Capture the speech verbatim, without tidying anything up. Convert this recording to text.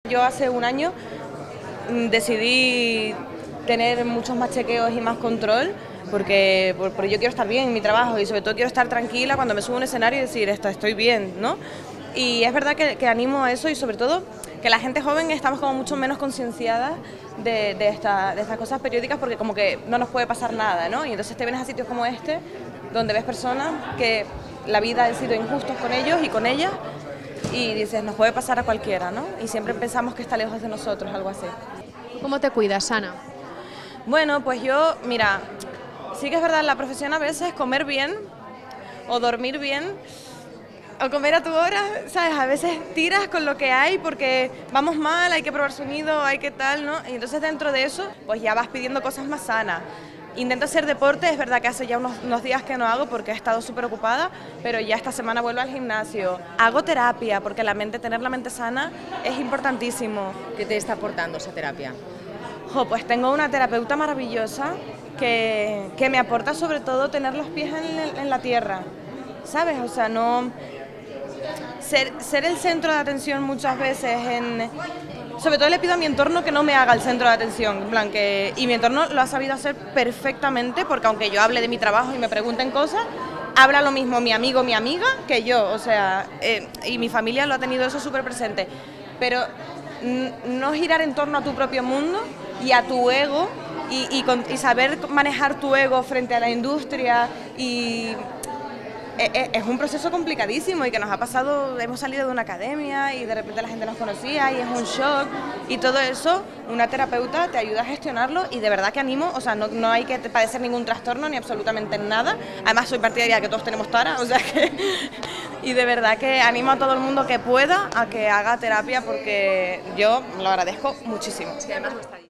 Yo hace un año mm, decidí tener muchos más chequeos y más control porque, porque yo quiero estar bien en mi trabajo y sobre todo quiero estar tranquila cuando me subo a un escenario y decir, "Esto, estoy bien", ¿no? Y es verdad que, que animo a eso y sobre todo que la gente joven estamos como mucho menos concienciadas de, de, esta, de estas cosas periódicas porque como que no nos puede pasar nada, ¿no? Y entonces te vienes a sitios como este donde ves personas que la vida ha sido injustos con ellos y con ellas y dices, nos puede pasar a cualquiera, ¿no? Y siempre pensamos que está lejos de nosotros, algo así. ¿Cómo te cuidas, Ana? Bueno, pues yo, mira, sí que es verdad, la profesión a veces comer bien o dormir bien o comer a tu hora, ¿sabes? A veces tiras con lo que hay porque vamos mal, hay que probar sonido, hay que tal, ¿no? Y entonces dentro de eso, pues ya vas pidiendo cosas más sanas. Intento hacer deporte, es verdad que hace ya unos, unos días que no hago porque he estado súper ocupada, pero ya esta semana vuelvo al gimnasio. Hago terapia porque la mente, tener la mente sana es importantísimo. ¿Qué te está aportando esa terapia? Jo, pues tengo una terapeuta maravillosa que, que me aporta sobre todo tener los pies en, en la tierra, ¿sabes? O sea, no... Ser, ser el centro de atención muchas veces en... Sobre todo le pido a mi entorno que no me haga el centro de atención, en plan que... Y mi entorno lo ha sabido hacer perfectamente porque aunque yo hable de mi trabajo y me pregunten cosas, habla lo mismo mi amigo, mi amiga que yo, o sea, eh, y mi familia lo ha tenido eso súper presente. Pero no girar en torno a tu propio mundo y a tu ego y, y, con, y saber manejar tu ego frente a la industria y... Es un proceso complicadísimo y que nos ha pasado, hemos salido de una academia y de repente la gente nos conocía y es un shock y todo eso, una terapeuta te ayuda a gestionarlo y de verdad que animo, o sea, no, no hay que padecer ningún trastorno ni absolutamente nada, además soy partidaria de que todos tenemos tara, o sea que, y de verdad que animo a todo el mundo que pueda a que haga terapia porque yo lo agradezco muchísimo. Sí, además lo está